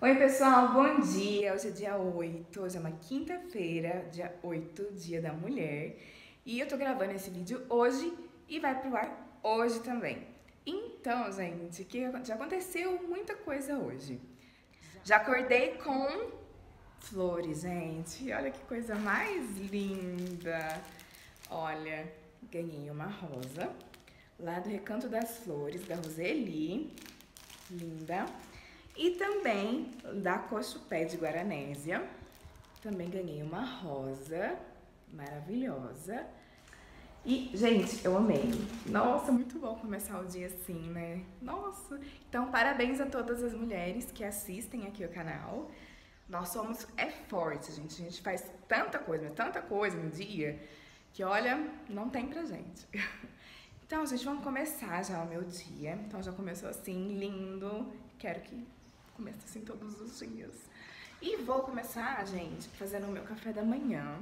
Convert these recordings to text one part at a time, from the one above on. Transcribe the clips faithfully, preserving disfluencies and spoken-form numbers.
Oi pessoal, bom dia! Hoje é dia oito, hoje é uma quinta-feira, dia oito, dia da mulher. E eu tô gravando esse vídeo hoje e vai pro ar hoje também. Então, gente, que já aconteceu muita coisa hoje. Já acordei com flores, gente. Olha que coisa mais linda. Olha, ganhei uma rosa lá do Recanto das Flores, da Roseli. Linda. E também da Cochupé de Guaranésia, também ganhei uma rosa maravilhosa. E, gente, eu amei. Nossa, muito bom começar o dia assim, né? Nossa! Então, parabéns a todas as mulheres que assistem aqui o canal. Nós somos, é forte, gente. A gente faz tanta coisa, tanta coisa no dia, que, olha, não tem pra gente. Então, gente, vamos começar já o meu dia. Então, já começou assim, lindo. Quero que comece assim todos os dias. E vou começar, gente, fazendo o meu café da manhã.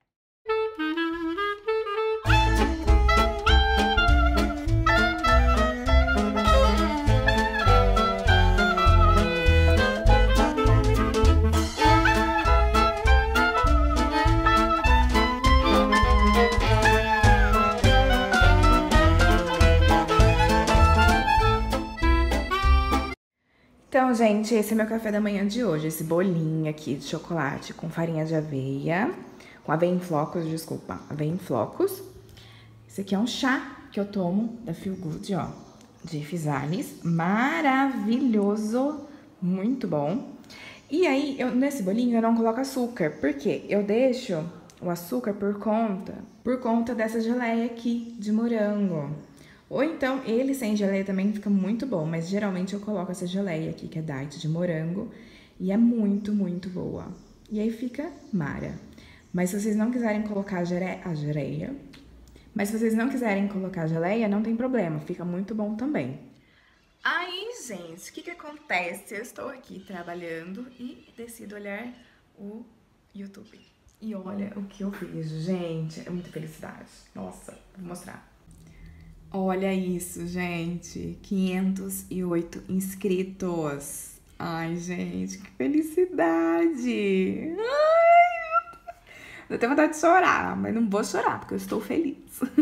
Então, gente, esse é meu café da manhã de hoje. Esse bolinho aqui de chocolate com farinha de aveia, com aveia em flocos, desculpa, aveia em flocos. Esse aqui é um chá que eu tomo da Feel Good, ó, de Physalis, maravilhoso, muito bom. E aí, eu, nesse bolinho eu não coloco açúcar, porque eu deixo o açúcar por conta, por conta dessa geleia aqui de morango. Ou então, ele sem geleia também fica muito bom, mas geralmente eu coloco essa geleia aqui, que é diet de morango, e é muito, muito boa. E aí fica mara. Mas se vocês não quiserem colocar a gere... a geleia, mas se vocês não quiserem colocar a geleia, não tem problema, fica muito bom também. Aí, gente, o que que acontece? Eu estou aqui trabalhando e decido olhar o YouTube. E olha o que eu vejo, gente, é muita felicidade. Nossa, vou mostrar. Olha isso, gente, quinhentos e oito inscritos. Ai, gente, que felicidade. Ai, eu tenho vontade de chorar, mas não vou chorar, porque eu estou feliz.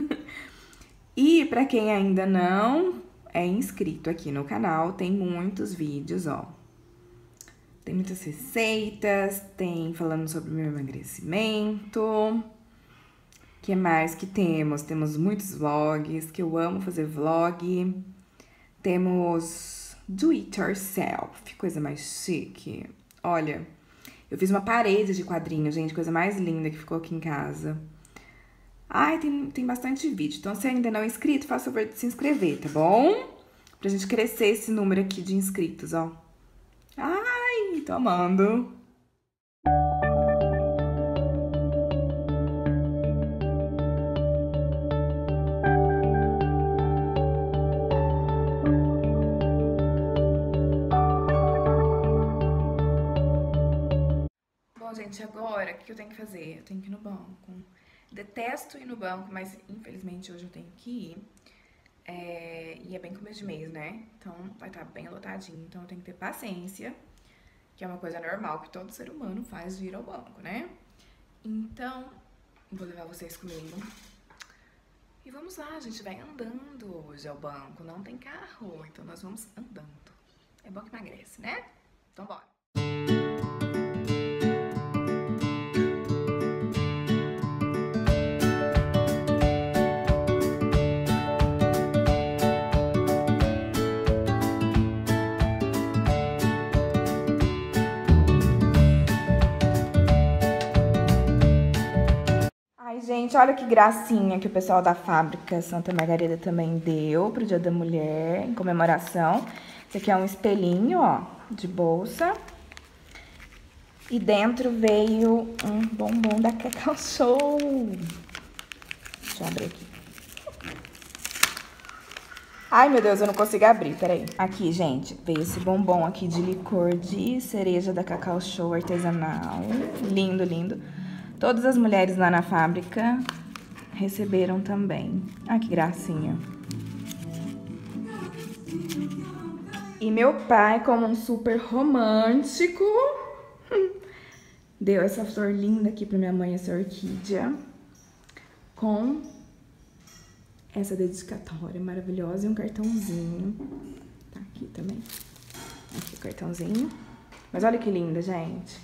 E pra quem ainda não é inscrito aqui no canal, tem muitos vídeos, ó. Tem muitas receitas, tem falando sobre o meu emagrecimento. O que mais que temos? Temos muitos vlogs, que eu amo fazer vlog. Temos do it yourself, coisa mais chique. Olha, eu fiz uma parede de quadrinhos, gente, coisa mais linda que ficou aqui em casa. Ai, tem, tem bastante vídeo. Então, se ainda não é inscrito, faça o favor de se inscrever, tá bom? Pra gente crescer esse número aqui de inscritos, ó. Ai, tô amando. Gente, agora, o que eu tenho que fazer? Eu tenho que ir no banco. Detesto ir no banco, mas infelizmente hoje eu tenho que ir. É, e é bem começo de mês, né? Então vai estar bem lotadinho. Então eu tenho que ter paciência, que é uma coisa normal que todo ser humano faz de ir ao banco, né? Então, vou levar vocês comigo. E vamos lá, a gente vai andando hoje ao banco. Não tem carro, então nós vamos andando. É bom que emagrece, né? Então bora. Gente, olha que gracinha que o pessoal da fábrica Santa Margarida também deu pro Dia da Mulher, em comemoração. Esse aqui é um espelhinho, ó, de bolsa. E dentro veio um bombom da Cacau Show. Deixa eu abrir aqui. Ai, meu Deus, eu não consigo abrir, peraí. Aqui, gente, veio esse bombom aqui de licor de cereja da Cacau Show artesanal. Lindo, lindo. Todas as mulheres lá na fábrica receberam também. Ah, que gracinha. E meu pai, como um super romântico, deu essa flor linda aqui pra minha mãe, essa orquídea, com essa dedicatória maravilhosa e um cartãozinho. Tá aqui também. Aqui o cartãozinho. Mas olha que linda, gente.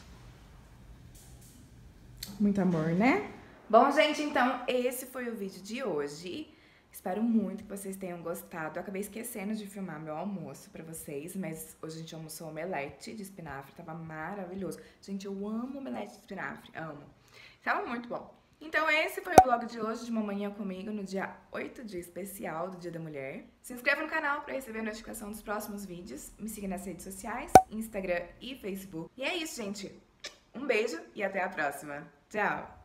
Muito amor, né? Bom, gente, então esse foi o vídeo de hoje. Espero muito que vocês tenham gostado. Eu acabei esquecendo de filmar meu almoço pra vocês, mas hoje a gente almoçou omelete de espinafre, tava maravilhoso. Gente, eu amo omelete de espinafre, amo. Tava muito bom. Então esse foi o vlog de hoje, de Uma Manhã Comigo, no dia oito, dia especial do Dia da Mulher. Se inscreva no canal pra receber a notificação dos próximos vídeos. Me siga nas redes sociais, Instagram e Facebook. E é isso, gente. Um beijo e até a próxima. Tchau!